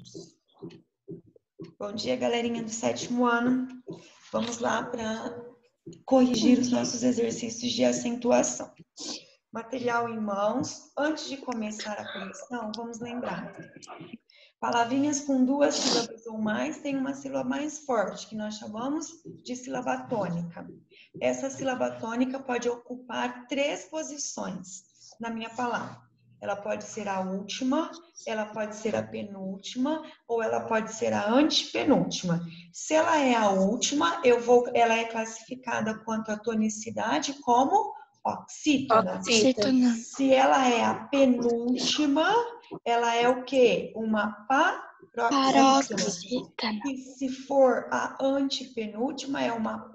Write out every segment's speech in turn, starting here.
Bom dia, galerinha do 7º ano. Vamos lá para corrigir os nossos exercícios de acentuação. Material em mãos. Antes de começar a correção, vamos lembrar. Palavrinhas com 2 sílabas ou mais têm uma sílaba mais forte, que nós chamamos de sílaba tônica. Essa sílaba tônica pode ocupar 3 posições na minha palavra. Ela pode ser a última, ela pode ser a penúltima ou ela pode ser a antepenúltima. Se ela é a última, ela é classificada quanto à tonicidade como oxítona. Se ela é a penúltima, ela é o quê? Uma paroxítona. E se for a antepenúltima, é uma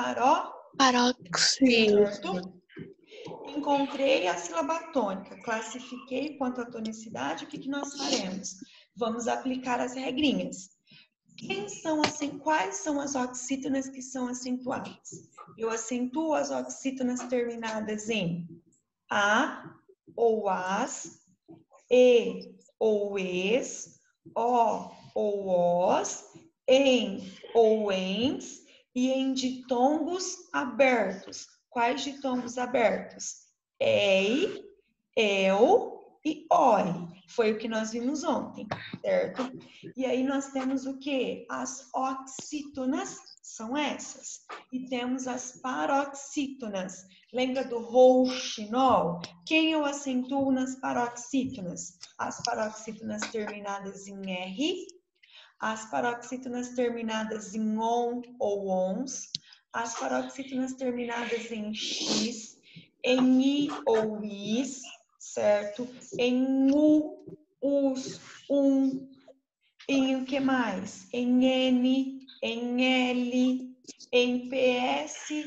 proparoxítona. Encontrei a sílaba tônica, classifiquei quanto à tonicidade, o que nós faremos? Vamos aplicar as regrinhas. Quais são as oxítonas que são acentuadas? Eu acentuo as oxítonas terminadas em A ou AS, E ou ES, O ou OS, em ou ENS e em ditongos abertos. Quais ditongos abertos? EI, EL e OI. Foi o que nós vimos ontem, certo? E aí nós temos o quê? As oxítonas são essas. E temos as paroxítonas. Lembra do rouxinol? Quem eu acentuo nas paroxítonas? As paroxítonas terminadas em R, as paroxítonas terminadas em ON ou ONS, as paroxítonas terminadas em X, em I ou IS, certo? Em U, US, em o que mais? Em N, em L, em PS,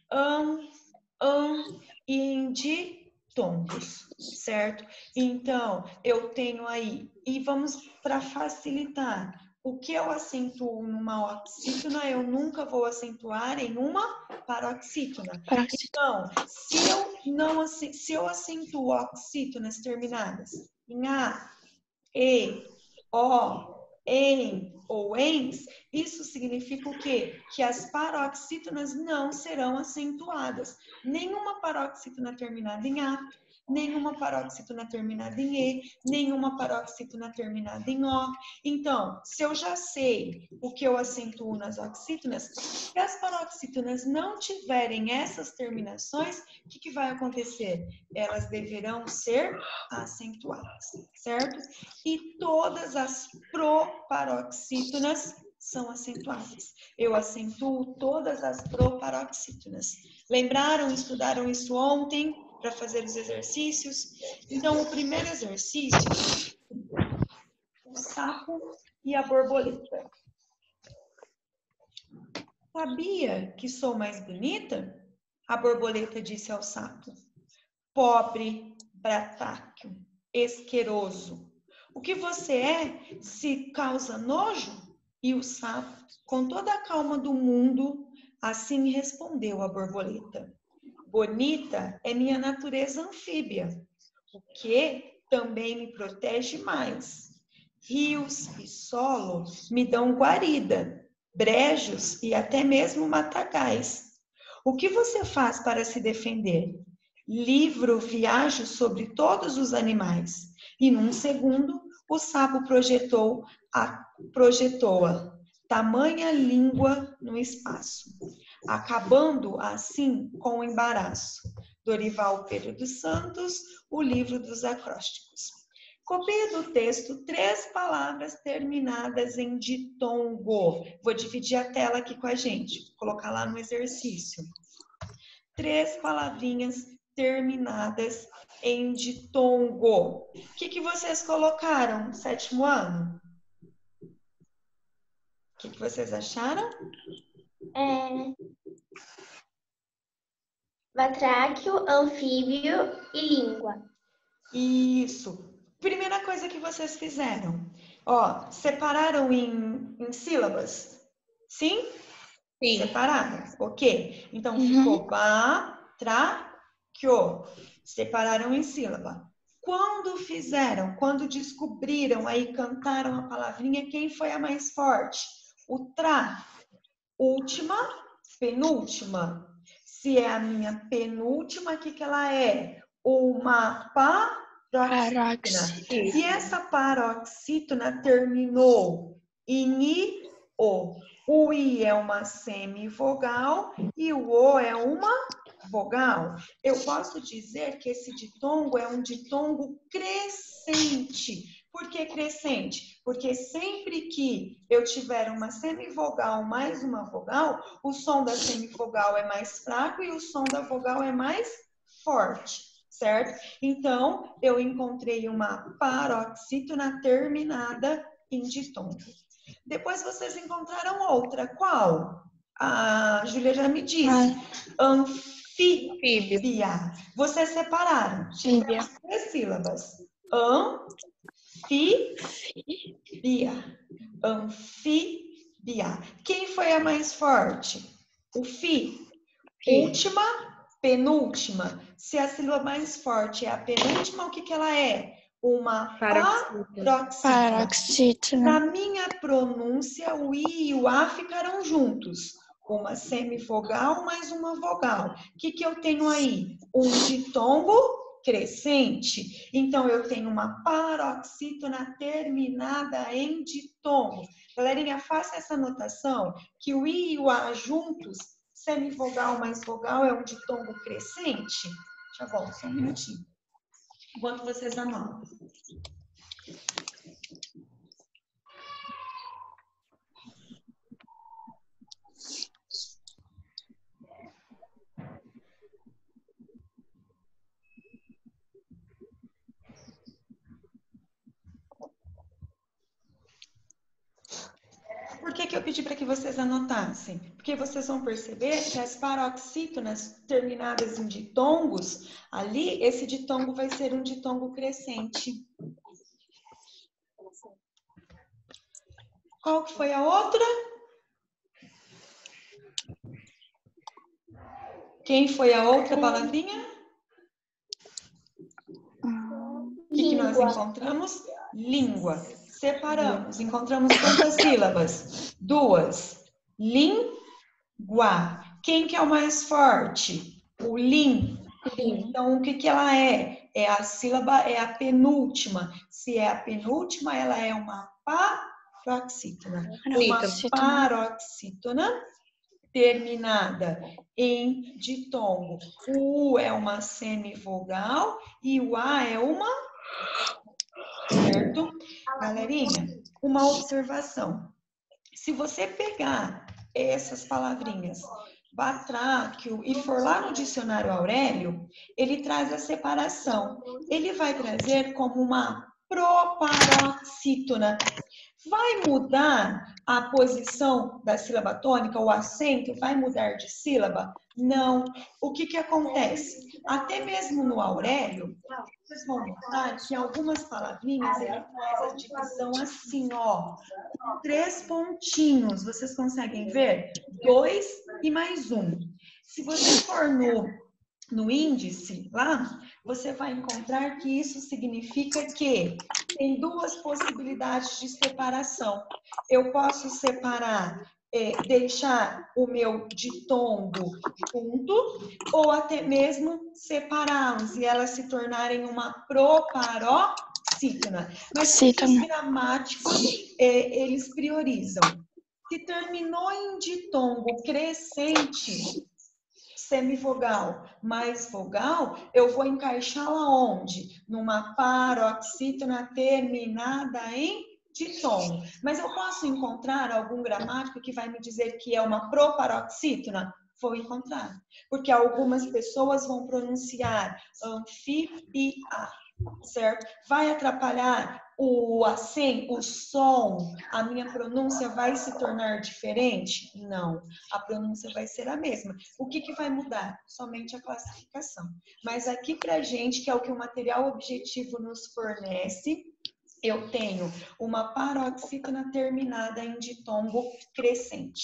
e em ditongos, certo? Então, eu tenho aí, e vamos para facilitar, o que eu acentuo numa oxítona, eu nunca vou acentuar em uma paroxítona. Então, se eu acentuo oxítonas terminadas em A, E, O, em ou ens, isso significa o quê? Que as paroxítonas não serão acentuadas. Nenhuma paroxítona terminada em A, nenhuma paroxítona terminada em E, nenhuma paroxítona terminada em O. Então, se eu já sei o que eu acentuo nas oxítonas, se as paroxítonas não tiverem essas terminações, o que vai acontecer? Elas deverão ser acentuadas, certo? E todas as proparoxítonas são acentuadas. Eu acentuo todas as proparoxítonas. Lembraram, estudaram isso ontem para fazer os exercícios? Então, o primeiro exercício, o sapo e a borboleta. Sabia que sou mais bonita? A borboleta disse ao sapo. Pobre, bratáquio, asqueroso. O que você é se causa nojo? E o sapo, com toda a calma do mundo, assim respondeu a borboleta. Bonita é minha natureza anfíbia, o que também me protege mais. Rios e solo me dão guarida, brejos e até mesmo matagais. O que você faz para se defender? Livro, viajo sobre todos os animais. E num segundo, o sapo projetou-a, tamanha língua no espaço, acabando assim com o embaraço. Dorival Pedro dos Santos, o livro dos acrósticos. Copie do texto 3 palavras terminadas em ditongo. Vou dividir a tela aqui com a gente, vou colocar lá no exercício. 3 palavrinhas terminadas em ditongo. O que vocês colocaram no 7º ano? O que vocês acharam? Batráquio, anfíbio e língua. Isso. Primeira coisa que vocês fizeram. Ó, separaram em sílabas? Sim? Sim. Separaram. Ok. Então, ficou batráquio. Separaram em sílaba. Quando fizeram, quando descobriram, aí cantaram a palavrinha, quem foi a mais forte? O tra. Última, penúltima. Se é a minha penúltima, o que ela é? Uma paroxítona. Se essa paroxítona terminou em I, o I é uma semivogal e o O é uma vogal. Eu posso dizer que esse ditongo é um ditongo crescente. Por que crescente? Porque sempre que eu tiver uma semivogal mais uma vogal, o som da semivogal é mais fraco e o som da vogal é mais forte, certo? Então, eu encontrei uma paroxítona terminada em ditongo. Depois vocês encontraram outra. Qual? A Júlia já me disse. Anfíbia. Vocês separaram. Tivemos 3 sílabas. Anfíbia. Anfíbia. Quem foi a mais forte? O fi. Última, penúltima. Se a sílaba mais forte é a penúltima, o que ela é? Uma paroxítona. Na minha pronúncia, o I e o A ficaram juntos. Uma semivogal mais uma vogal. O que eu tenho aí? Um ditongo crescente. Então, eu tenho uma paroxítona terminada em ditongo. Galerinha, faça essa anotação, que o I e o A juntos, semivogal mais vogal, é um ditongo crescente. Já volto, só um minutinho. Enquanto vocês anotam. Por que eu pedi para que vocês anotassem? Porque vocês vão perceber que as paroxítonas terminadas em ditongos, ali, esse ditongo vai ser um ditongo crescente. Qual que foi a outra? Quem foi a outra palavrinha? O que nós encontramos? Língua. Separamos. Encontramos quantas sílabas? 2. Língua. Quem que é o mais forte? O lim. Então, o que ela é? A sílaba é a penúltima. Se é a penúltima, ela é uma paroxítona. Uma paroxítona terminada em ditongo. O U é uma semivogal e o A é uma... Certo? Galerinha, uma observação. Se você pegar essas palavrinhas, batráquio, e for lá no dicionário Aurélio, ele traz a separação. Ele vai trazer como uma proparoxítona. Vai mudar a posição da sílaba tônica, o acento vai mudar de sílaba? Não. O que acontece? Até mesmo no Aurélio, vocês vão notar que algumas palavrinhas ele faz a divisão assim, ó, com 3 pontinhos. Vocês conseguem ver? 2 e mais 1. Se você for no índice lá, você vai encontrar que isso significa que tem 2 possibilidades de separação. Eu posso separar, deixar o meu ditongo junto, ou até mesmo separá-los e elas se tornarem uma proparoxítona. Mas os gramáticos, eles priorizam. Se terminou em ditongo crescente, semivogal mais vogal, eu vou encaixá-la onde? Numa paroxítona terminada em ditongo. Mas eu posso encontrar algum gramático que vai me dizer que é uma proparoxítona? Vou encontrar. Porque algumas pessoas vão pronunciar anfíbia, certo? Vai atrapalhar o acento, o som, a minha pronúncia vai se tornar diferente? Não, a pronúncia vai ser a mesma. O que vai mudar? Somente a classificação. Mas aqui pra gente, que é o que o material objetivo nos fornece, eu tenho uma paroxítona terminada em ditongo crescente.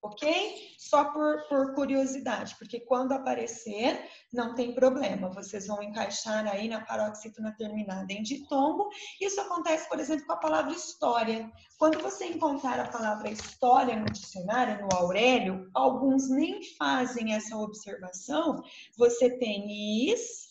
ok? Só por curiosidade, porque quando aparecer, não tem problema. Vocês vão encaixar aí na paroxítona terminada em ditongo. Isso acontece, por exemplo, com a palavra história. Quando você encontrar a palavra história no dicionário, no Aurélio, alguns nem fazem essa observação. Você tem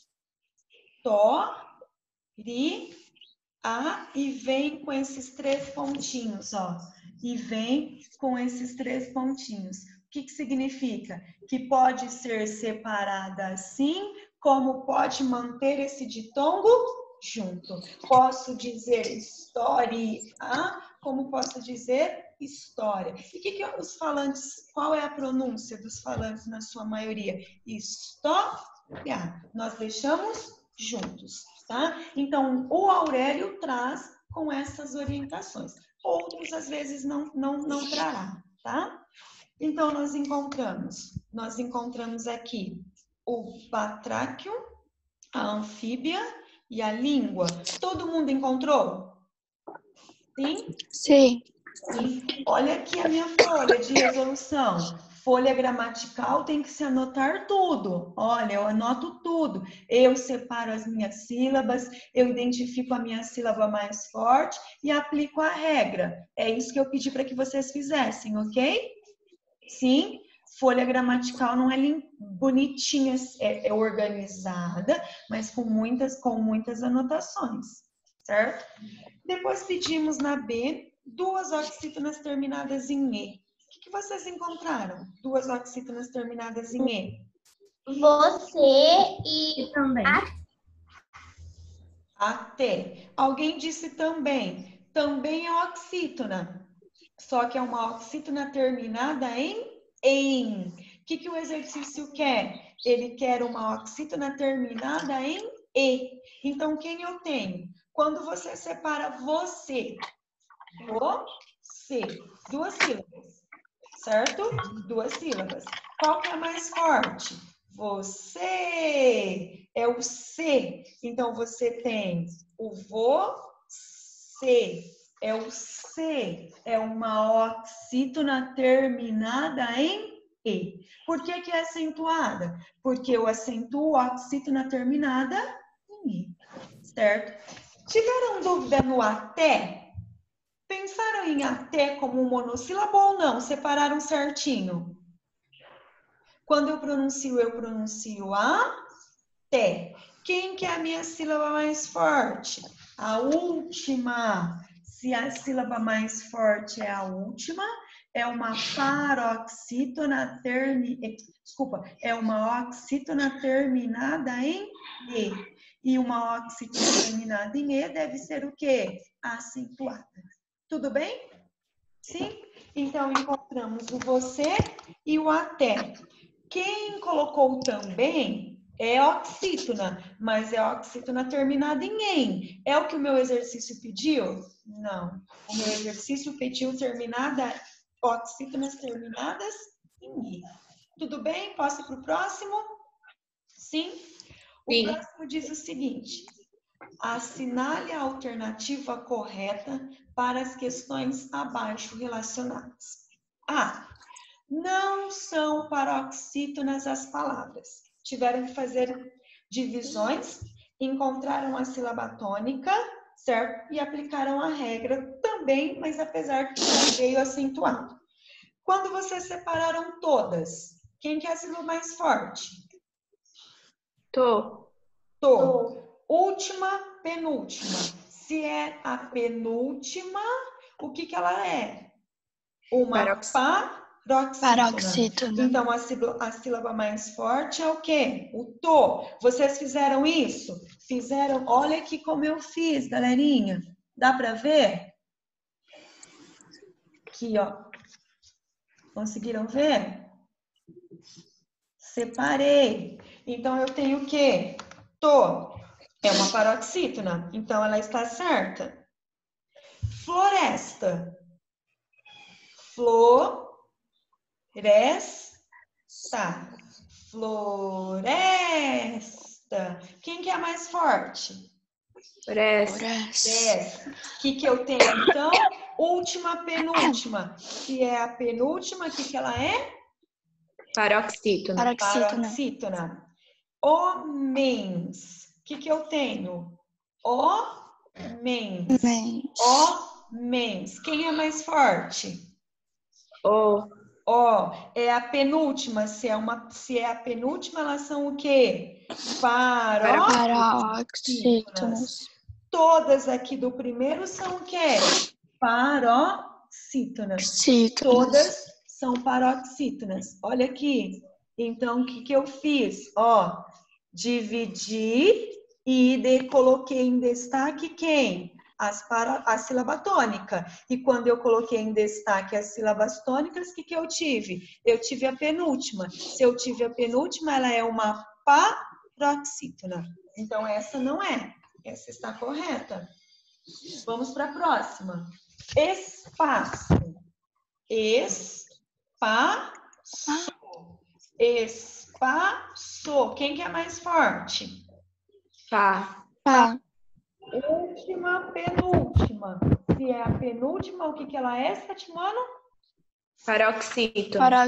e vem com esses 3 pontinhos, ó. E vem com esses 3 pontinhos. O que significa? Que pode ser separada assim, como pode manter esse ditongo junto. Posso dizer história, como posso dizer história. E que os falantes, qual é a pronúncia dos falantes na sua maioria? História. Nós deixamos juntos, tá? Então, o Aurélio traz com essas orientações. Outros, às vezes, não trará, tá? Então, nós encontramos aqui o batráquio, a anfíbia e a língua. Todo mundo encontrou? Sim? Sim. Sim. Olha aqui a minha folha de resolução. Folha gramatical tem que se anotar tudo. Olha, eu anoto tudo. Eu separo as minhas sílabas, eu identifico a minha sílaba mais forte e aplico a regra. É isso que eu pedi para que vocês fizessem, ok? Sim, folha gramatical não é bonitinha, é organizada, mas com muitas anotações, certo? Depois pedimos na B 2 oxítonas terminadas em E. O que vocês encontraram? 2 oxítonas terminadas em E. Você e também. Até. Alguém disse também. Também é oxítona. Só que é uma oxítona terminada em. O que o exercício quer? Ele quer uma oxítona terminada em E. Então, quem eu tenho? Quando você separa você, 2 sílabas, certo? 2 sílabas. Qual que é a mais forte? Você é o C. Então, você tem o você. É o C. É uma oxítona terminada em E. Por que é acentuada? Porque eu acentuo a oxítona terminada em E. Certo? Tiveram dúvida no até? Pensaram em até como um monossílabo ou não? Separaram certinho? Quando eu pronuncio até. Quem que é a minha sílaba mais forte? A última. Se a sílaba mais forte é a última, é uma paroxítona é uma oxítona terminada em E. E uma oxítona terminada em E deve ser o quê? Acentuada. Tudo bem? Sim? Então, encontramos o você e o até. Quem colocou também é oxítona, mas é oxítona terminada em em. É o que o meu exercício pediu? Não. O meu exercício pediu oxítonas terminadas em i. Tudo bem? Posso ir para o próximo? Sim? O próximo diz o seguinte. Assinale a alternativa correta para as questões abaixo relacionadas. A. Não são paroxítonas as palavras. Tiveram que fazer divisões, encontraram a sílaba tônica, certo? E aplicaram a regra também, mas apesar que não veio acentuado. Quando vocês separaram todas, quem que é a sílaba mais forte? Tô. Última, penúltima. Se é a penúltima, o que ela é? Uma paroxítona. Então, a sílaba mais forte é o quê? O tô. Vocês fizeram isso? Fizeram? Olha aqui como eu fiz, galerinha. Dá para ver? Aqui, ó. Conseguiram ver? Separei. Então, eu tenho o quê? Tô. É uma paroxítona. Então, ela está certa. Floresta. Floresta. Quem que é a mais forte? Ores. 10. O que eu tenho, então? Última, penúltima. Se é a penúltima, o que ela é? Paroxítona. Paroxítona. Homens. O que eu tenho? Homens. Homens. Quem é mais forte? O. É a penúltima. Se é a penúltima, elas são o quê? Paroxítonas. Todas aqui do primeiro são o quê? Paroxítonas. Todas são paroxítonas. Olha aqui. Então, o que eu fiz? Dividi e coloquei em destaque quem? A sílaba tônica. E quando eu coloquei em destaque as sílabas tônicas, o que eu tive? Eu tive a penúltima. Se eu tive a penúltima, ela é uma paroxítona. Então, essa não é. Essa está correta. Vamos para a próxima. Espaço. Espaço. Quem que é mais forte? Pá. Última, penúltima. Se é a penúltima, o que ela é, Sétimo-ano? Paroxítona.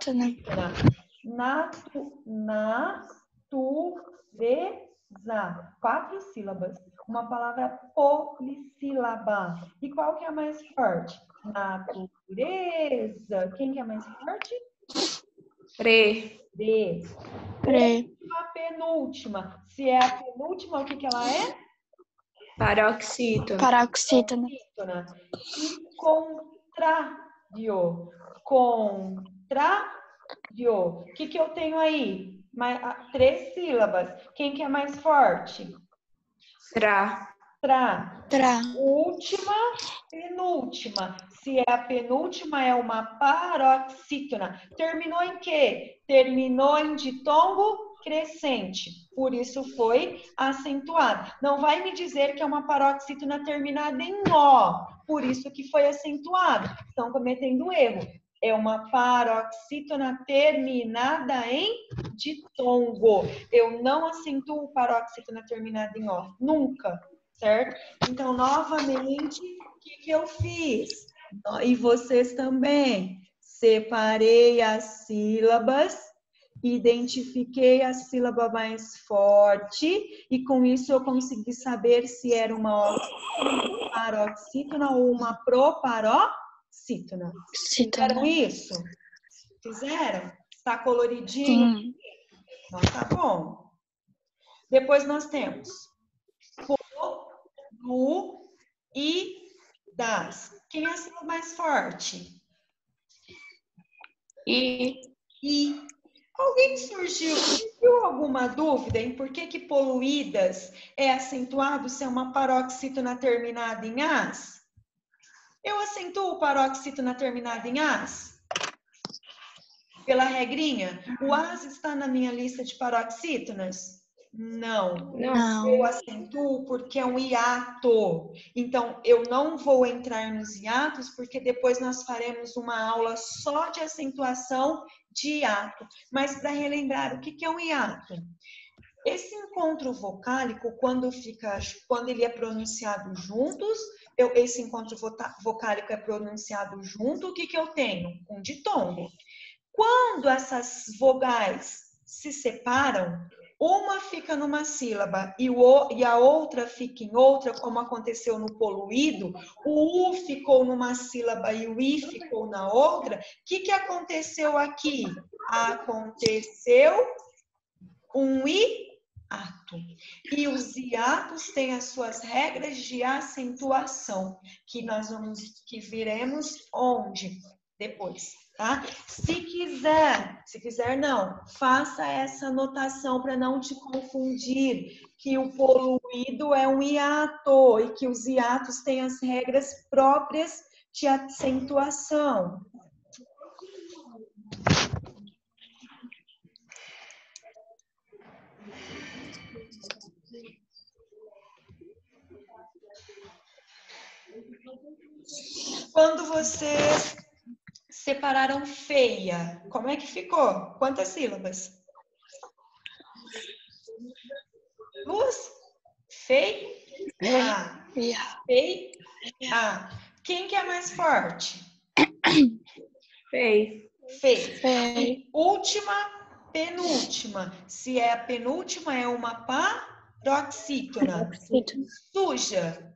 Natureza. 4 sílabas. Uma palavra polissílaba. E qual que é a mais forte? Natureza. Quem que é mais forte? Pre. Última, penúltima. Se é a penúltima, o que ela é? Paroxítona. E contrário. O que eu tenho aí? 3 sílabas. Quem que é mais forte? Tra. Última, penúltima. Se é a penúltima, é uma paroxítona. Terminou em quê? Terminou em ditongo crescente. Por isso foi acentuado. Não vai me dizer que é uma paroxítona terminada em O. Por isso que foi acentuado. Estão cometendo erro. É uma paroxítona terminada em ditongo. Eu não acentuo paroxítona terminada em O. Nunca. Certo? Então, novamente, o que eu fiz? E vocês também. Separei as sílabas, identifiquei a sílaba mais forte e com isso eu consegui saber se era uma paroxítona ou uma proparoxítona. Fizeram isso? Fizeram? Está coloridinho? Sim. Então, tá bom. Depois nós temos do e das. Quem é a sílaba mais forte? E. Alguém surgiu alguma dúvida em por que poluídas é acentuado se é uma paroxítona terminada em as? Eu acentuo paroxítona terminada em as? Pela regrinha? O as está na minha lista de paroxítonas? Não. Eu acentuo porque é um hiato. Então, eu não vou entrar nos hiatos, porque depois nós faremos uma aula só de acentuação de hiato. Mas, para relembrar, o que é um hiato? Esse encontro vocálico, quando ele é pronunciado juntos, esse encontro vocálico é pronunciado junto, o que eu tenho? Um ditongo. Quando essas vogais se separam, uma fica numa sílaba e a outra fica em outra, como aconteceu no poluído, o U ficou numa sílaba e o I ficou na outra, o que aconteceu aqui? Aconteceu um hiato. E os hiatos têm as suas regras de acentuação, que viremos onde? Depois. Tá? Se quiser não, faça essa anotação para não te confundir, que o poluído é um hiato e que os hiatos têm as regras próprias de acentuação. Quando vocês separaram feia, como é que ficou? Quantas sílabas? 2? Feia? A. Fei. A. Quem que é mais forte? Fei. Fei. Fei. Última, penúltima. Se é a penúltima, é uma paroxítona. Suja.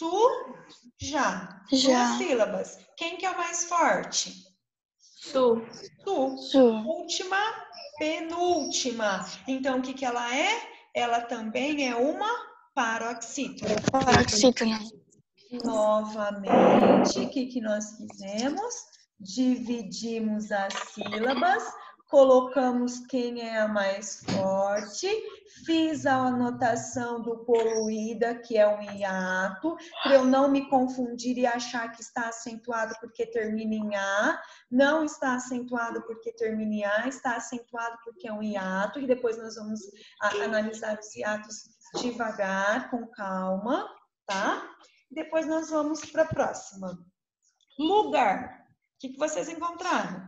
Suja. Já. Duas sílabas. Quem que é o mais forte? Su. Su. Última, penúltima. Então, o que que ela é? Ela também é uma paroxítona. Paroxítona. Novamente, o que que nós fizemos? Dividimos as sílabas, colocamos quem é a mais forte, fiz a anotação do poluída, que é um hiato, para eu não me confundir e achar que está acentuado porque termina em A, não está acentuado porque termina em A, está acentuado porque é um hiato, e depois nós vamos analisar os hiatos devagar, com calma, tá? Depois nós vamos para a próxima. Lugar. O que vocês encontraram?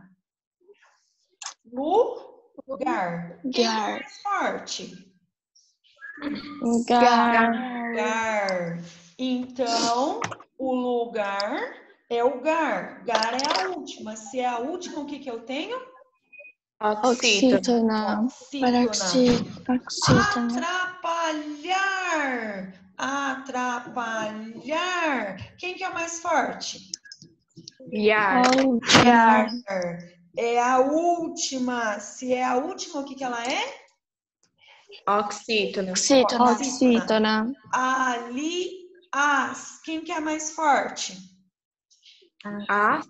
Lugar. Quem é mais forte? Gar. Então, o lugar é o gar. Gar é a última. Se é a última, o que que eu tenho? Oxítona. Paroxítona. Atrapalhar. Atrapalhar. Quem que é o mais forte? Iar. Iar. É a última. Se é a última, o que que ela é? Oxítona. Oxítona. Aliás. Quem que é mais forte? As.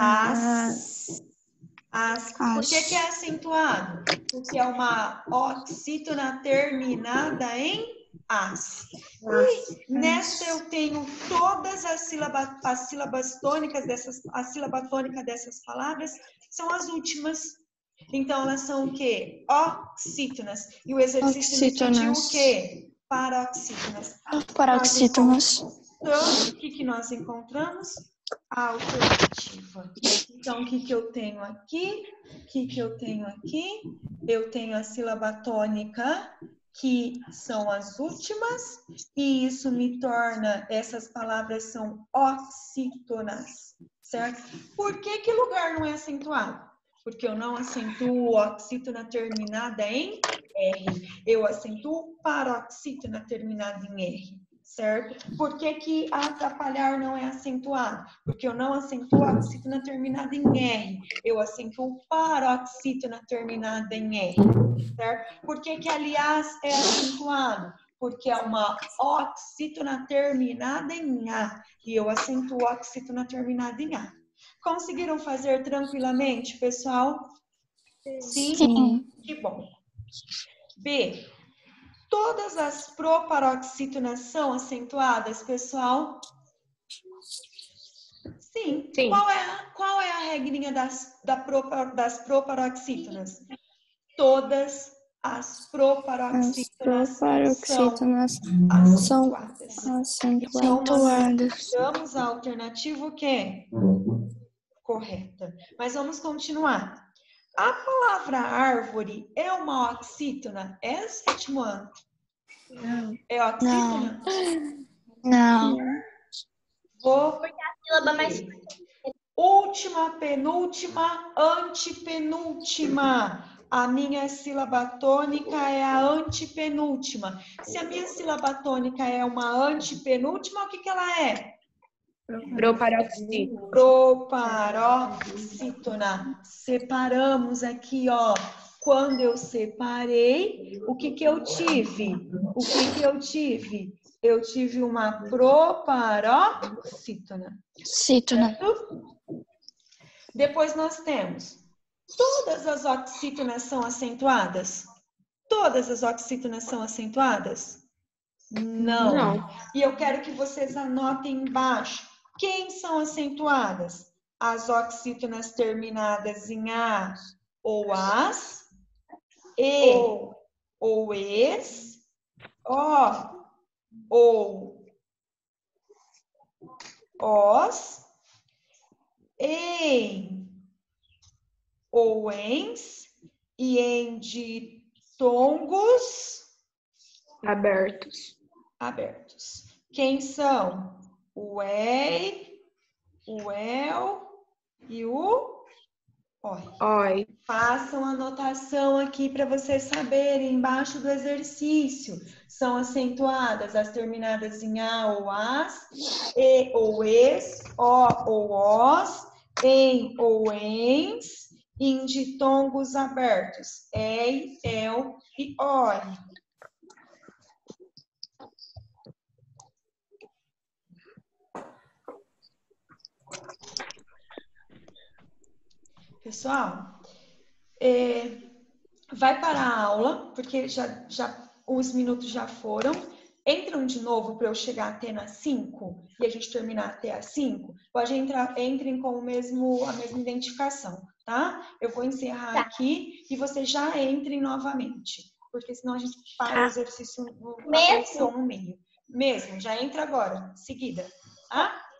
Por que que é acentuado? Porque é uma oxítona terminada em as. E nessa eu tenho todas as sílabas tônicas a sílaba tônica dessas palavras são as últimas. Então elas são o quê? Oxítonas. E o exercício me pediu o quê? Paroxítonas. Paroxítonas. Então, o que nós encontramos? A alternativa. Então, o que eu tenho aqui? O que eu tenho aqui? Eu tenho a sílaba tônica, que são as últimas, e isso me torna, essas palavras são oxítonas, certo? Por que lugar não é acentuado? Porque eu não acentuo oxítona terminada em R. Eu acentuo paroxítona terminada em R. Certo? Por que atrapalhar não é acentuado? Porque eu não acentuo a oxítona terminada em R. Eu acentuo paroxítona terminada em R. Certo? Por que aliás é acentuado? Porque é uma oxítona terminada em A. E eu acentuo a oxítona terminada em A. Conseguiram fazer tranquilamente, pessoal? Sim. Que bom. B. Todas as proparoxítonas são acentuadas, pessoal? Sim. Qual é a regrinha das proparoxítonas? Todas as proparoxítonas são acentuadas. Então, nós damos a alternativa o quê? Correta. Mas vamos continuar. A palavra árvore é uma oxítona? É, sétimo ano? Não. É oxítona? Não. Vou. Sílaba mais. Última, penúltima, antepenúltima. A minha sílaba tônica é a antepenúltima. Se a minha sílaba tônica é uma antepenúltima, o que ela é? Proparoxítona. Proparoxítona. Separamos aqui, ó. Quando eu separei, o que eu tive? O que eu tive? Eu tive uma proparoxítona. Certo? Depois nós temos todas as oxítonas são acentuadas? Todas as oxítonas são acentuadas? Não. E eu quero que vocês anotem embaixo. Quem são acentuadas? As oxítonas terminadas em A ou as, E ou es, O ou os, em ou ens e em ditongos Abertos. Quem são? O EI, o EL e o OI. Oi. Façam anotação aqui para vocês saberem, embaixo do exercício. São acentuadas as terminadas em A ou AS, E ou ES, O ou OS, EM ou ENS, em ditongos abertos, EI, EL e OI. Pessoal, vai para a aula, porque os minutos já foram. Entram de novo para eu chegar até nas 5 e a gente terminar até as 5. Pode entrar, entrem com a mesma identificação, tá? Eu vou encerrar aqui e vocês já entrem novamente, porque senão a gente para o exercício no meio. Mesmo, já entra agora, em seguida, tá?